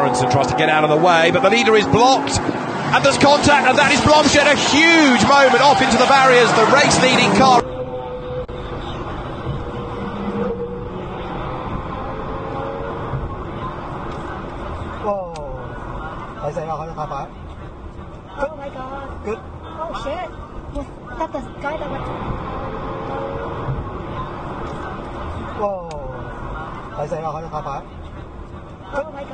Aronson tries to get out of the way, but the leader is blocked, and there's contact, and that is Blomstedt. A huge moment off into the barriers, the race-leading car. Oh my god. Good. Oh shit. Was that the guy that went... Whoa. Oh my god.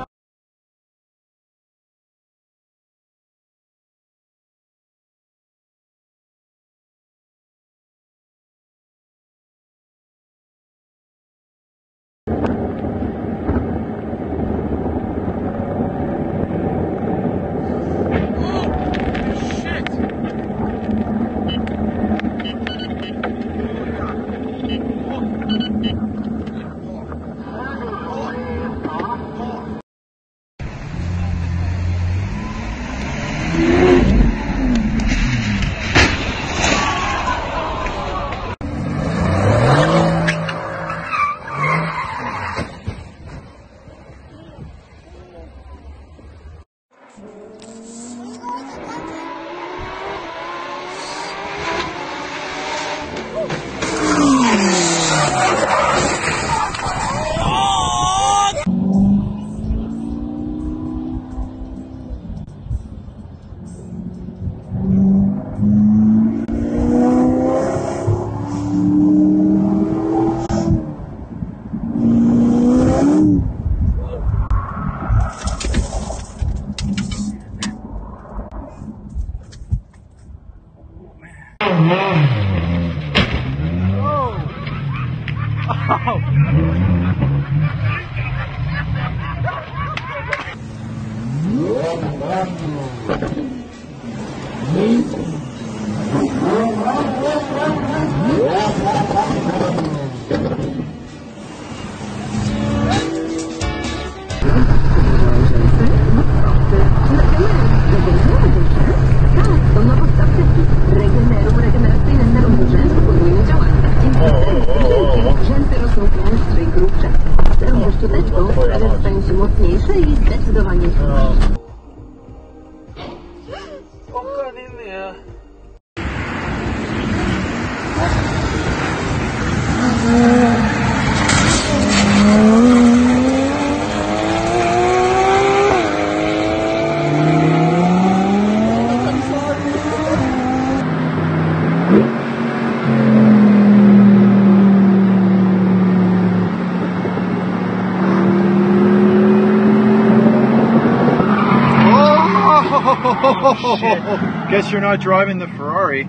Oh, shit. Guess you're not driving the Ferrari.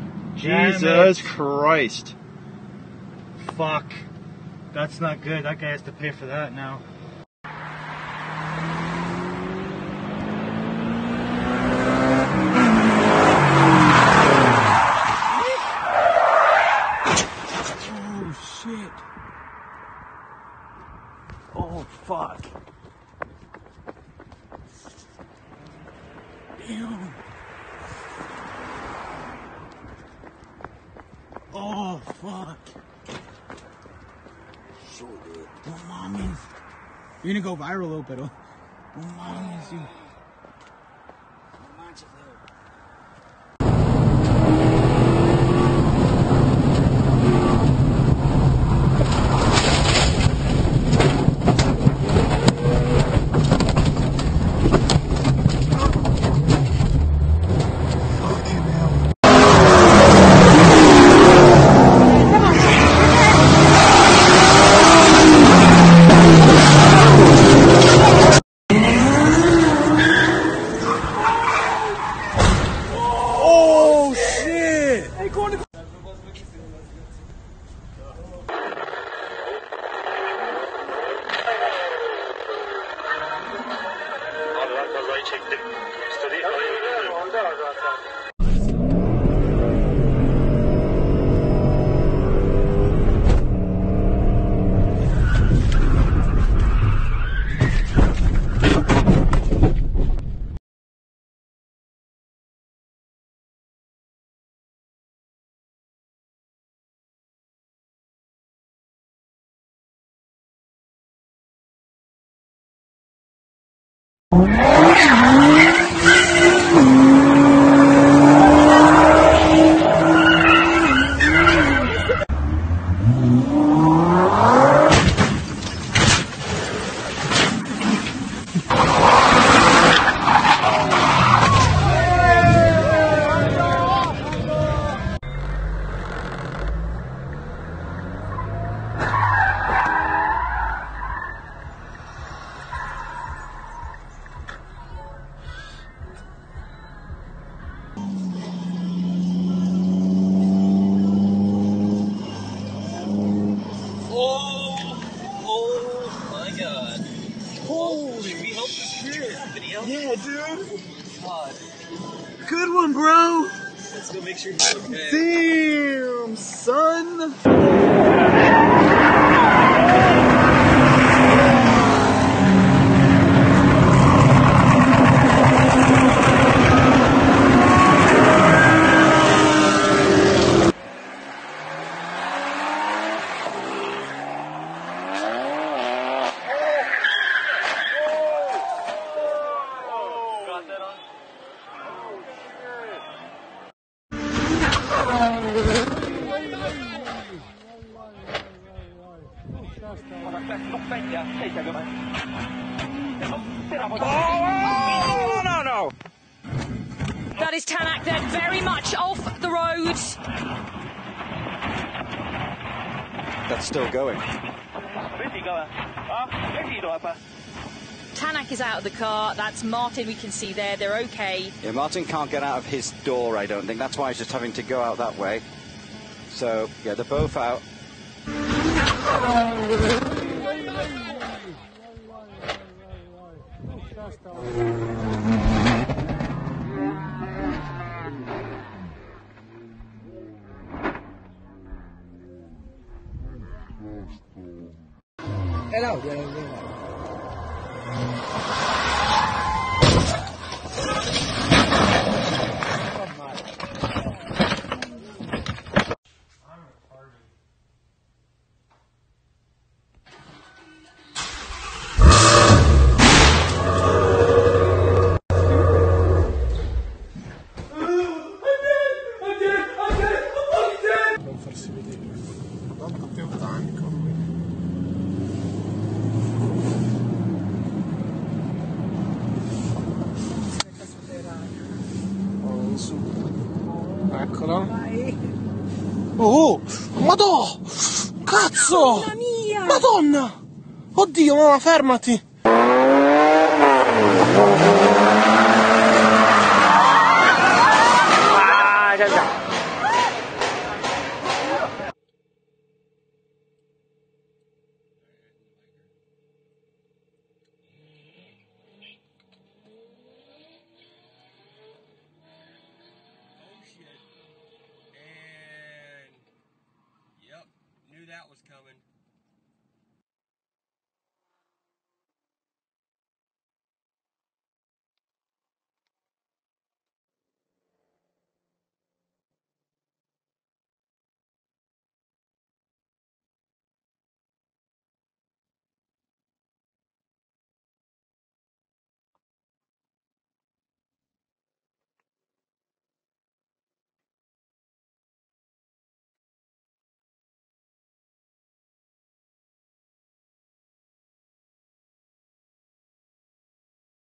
Jesus Christ. Fuck. That's not good. That guy has to pay for that now. Oh, shit. Oh, fuck. Damn. Oh, fuck. No mames. You're gonna go viral, though, pero. No mames, dude. Yeah, dude. God. Good one, bro. Let's go make sure he's okay. Damn, son. No. That is Tanak then, very much off the road. That's still going. Tanak is out of the car. That's Martin, we can see there. They're okay. Yeah, Martin can't get out of his door, I don't think. That's why he's just having to go out that way. So, yeah, they're both out. Eccola. Oh, madò! Cazzo! Mamma mia! Madonna! Oddio, mamma, fermati! Yep, knew that was coming.